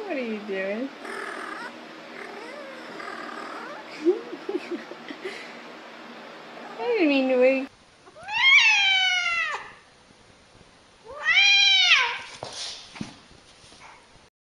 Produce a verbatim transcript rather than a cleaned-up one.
What are you doing? I didn't mean to wake